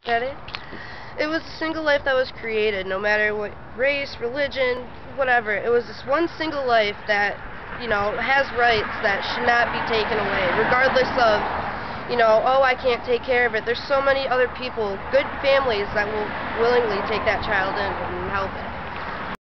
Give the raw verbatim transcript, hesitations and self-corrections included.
That it? It was a single life that was created, no matter what race, religion, whatever. It was this one single life that, you know, has rights that should not be taken away, regardless of, you know, oh, I can't take care of it. There's so many other people, good families, that will willingly take that child in and help it.